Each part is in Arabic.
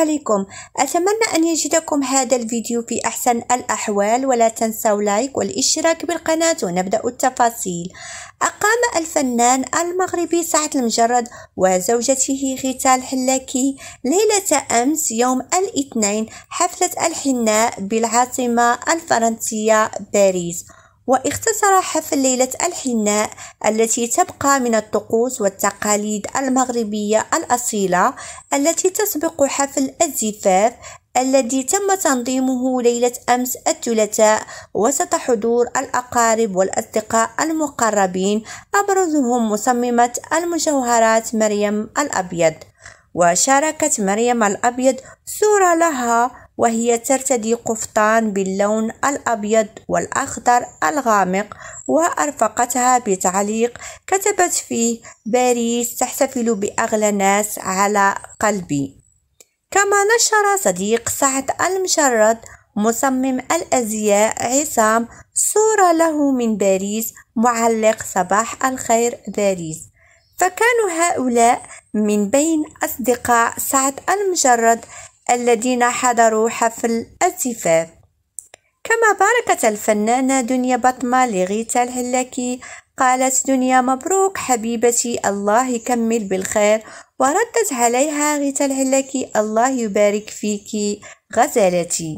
عليكم. أتمنى أن يجدكم هذا الفيديو في أحسن الأحوال، ولا تنسوا لايك والاشتراك بالقناة ونبدأ التفاصيل. أقام الفنان المغربي سعد المجرد وزوجته غيتا الحلاكي ليلة أمس يوم الاثنين حفلة الحناء بالعاصمة الفرنسية باريس. واختصر حفل ليلة الحناء التي تبقى من الطقوس والتقاليد المغربية الأصيلة التي تسبق حفل الزفاف الذي تم تنظيمه ليلة أمس الثلاثاء وسط حضور الأقارب والأصدقاء المقربين، أبرزهم مصممة المجوهرات مريم الأبيض. وشاركت مريم الأبيض صورة لها وهي ترتدي قفطان باللون الأبيض والأخضر الغامق، وأرفقتها بتعليق كتبت فيه: باريس تحتفل بأغلى ناس على قلبي. كما نشر صديق سعد المجرد مصمم الأزياء عصام صورة له من باريس معلق: صباح الخير باريس. فكانوا هؤلاء من بين أصدقاء سعد المجرد الذين حضروا حفل الزفاف. كما باركت الفنانة دنيا بطمة لغيتا الحلاكي، قالت دنيا: مبروك حبيبتي، الله يكمل بالخير. وردت عليها غيتا الحلاكي: الله يبارك فيك غزالتي.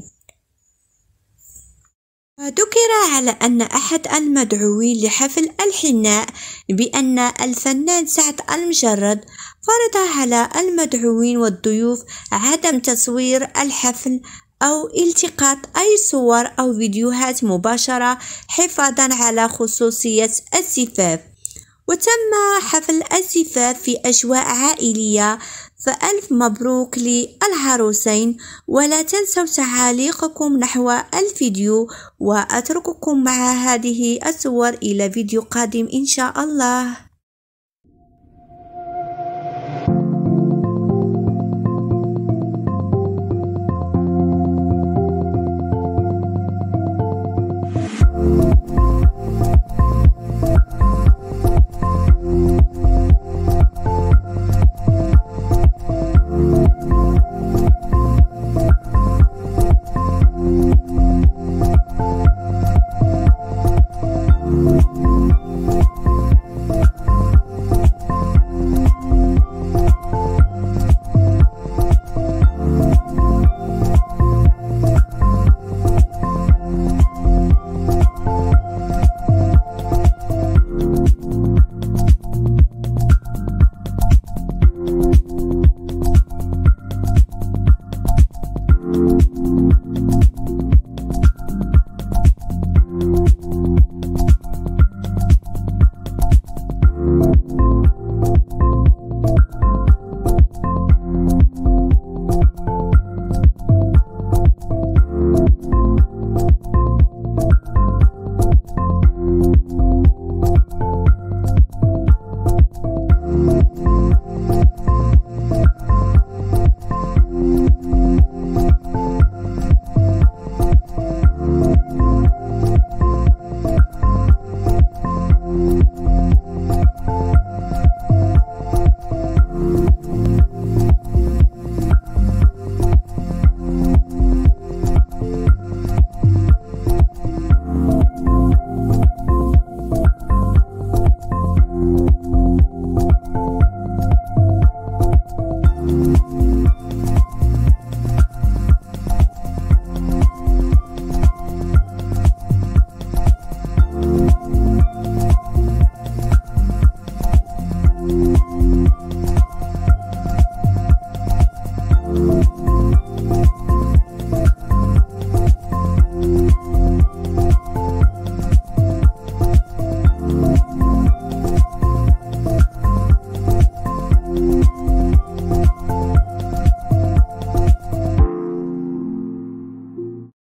وذكر على أن أحد المدعوين لحفل الحناء بأن الفنان سعد المجرد فرض على المدعوين والضيوف عدم تصوير الحفل أو التقاط أي صور أو فيديوهات مباشرة حفاظا على خصوصية الزفاف. وتم حفل الزفاف في أجواء عائلية، فألف مبروك للعروسين. ولا تنسوا تعاليقكم نحو الفيديو، وأترككم مع هذه الصور إلى فيديو قادم إن شاء الله.